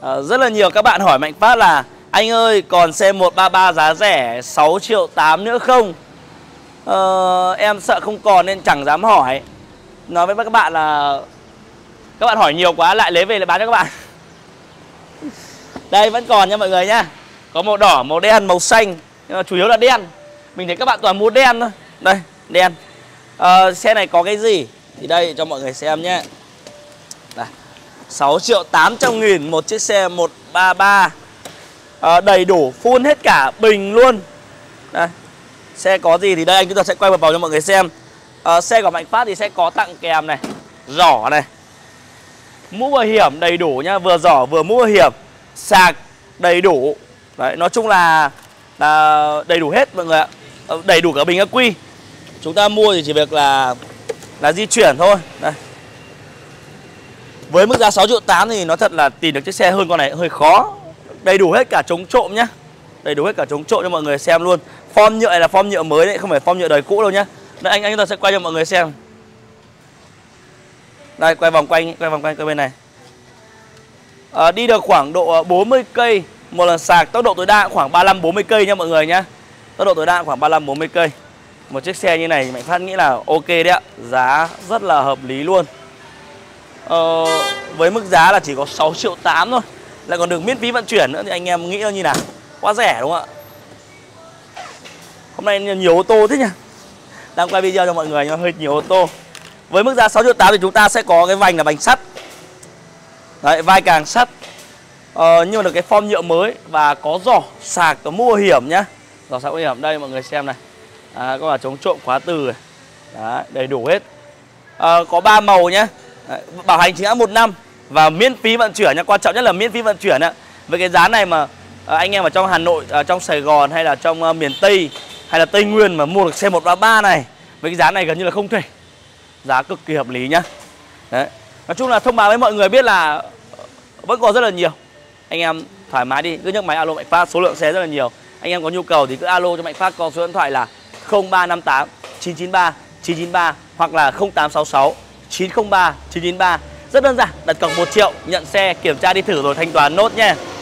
Rất là nhiều các bạn hỏi Mạnh Phát là anh ơi còn xe 133 giá rẻ 6,8 triệu nữa không? Em sợ không còn nên chẳng dám hỏi. Nói với các bạn là các bạn hỏi nhiều quá lại lấy về lại bán cho các bạn. Đây vẫn còn nha mọi người nhá. Có màu đỏ, màu đen, màu xanh. Nhưng mà chủ yếu là đen. Mình thấy các bạn toàn mua đen thôi. Đây, đen. Xe này có cái gì? Thì đây cho mọi người xem nhé. Đây, 6.800.000 một chiếc xe 133. Đầy đủ, full hết cả bình luôn. Đây. Xe có gì thì đây anh chúng ta sẽ quay một vòng cho mọi người xem. Xe của Mạnh Phát thì sẽ có tặng kèm này, giỏ này, mũ bảo hiểm đầy đủ nhá, vừa giỏ vừa mũ bảo hiểm, sạc đầy đủ. Đấy, nói chung là đầy đủ hết mọi người ạ. Đầy đủ cả bình ắc quy. Chúng ta mua thì chỉ việc là di chuyển thôi. Đây. Với mức giá 6,8 triệu thì nói thật là tìm được chiếc xe hơn con này hơi khó. Đầy đủ hết cả chống trộm nhá. Đầy đủ hết cả chống trộm cho mọi người xem luôn. Form nhựa này là form nhựa mới đấy, không phải form nhựa đời cũ đâu nhá. Đây anh chúng ta sẽ quay cho mọi người xem. Đây quay vòng quanh bên này. Đi được khoảng độ 40 cây một lần sạc, tốc độ tối đa khoảng 35-40 cây nha mọi người nhá. Tốc độ tối đa khoảng 35-40 cây. Một chiếc xe như này Mạnh Phát nghĩ là ok đấy ạ. Giá rất là hợp lý luôn. Với mức giá là chỉ có 6,8 triệu thôi, lại còn được miễn phí vận chuyển nữa thì anh em nghĩ nó như nào? Quá rẻ đúng không ạ? Hôm nay nhiều ô tô thế nhỉ? Đang quay video cho mọi người nhưng mà hơi nhiều ô tô. Với mức giá 6,8 triệu thì chúng ta sẽ có cái vành là vành sắt. Đấy, vai càng sắt. Nhưng mà được cái form nhựa mới và có giỏ, sạc, có mũ bảo hiểm nhá. Giỏ sạc bảo hiểm đây mọi người xem này. Có cả chống trộm khóa từ này. Đấy, đầy đủ hết. Có 3 màu nhá. Đấy, bảo hành chính hãng 1 năm và miễn phí vận chuyển nha, quan trọng nhất là miễn phí vận chuyển ạ. Với cái giá này mà anh em ở trong Hà Nội, trong Sài Gòn hay là trong miền Tây hay là Tây Nguyên mà mua được xe 133 này với cái giá này gần như là không thể. Giá cực kỳ hợp lý nhá. Đấy. Nói chung là thông báo với mọi người biết là vẫn còn rất là nhiều. Anh em thoải mái đi, cứ nhấc máy alo Mạnh Phát, số lượng xe rất là nhiều. Anh em có nhu cầu thì cứ alo cho Mạnh Phát, có số điện thoại là 0358 993 993 hoặc là 0866 903 993. Rất đơn giản, đặt cọc 1 triệu, nhận xe, kiểm tra đi thử rồi thanh toán nốt nhé.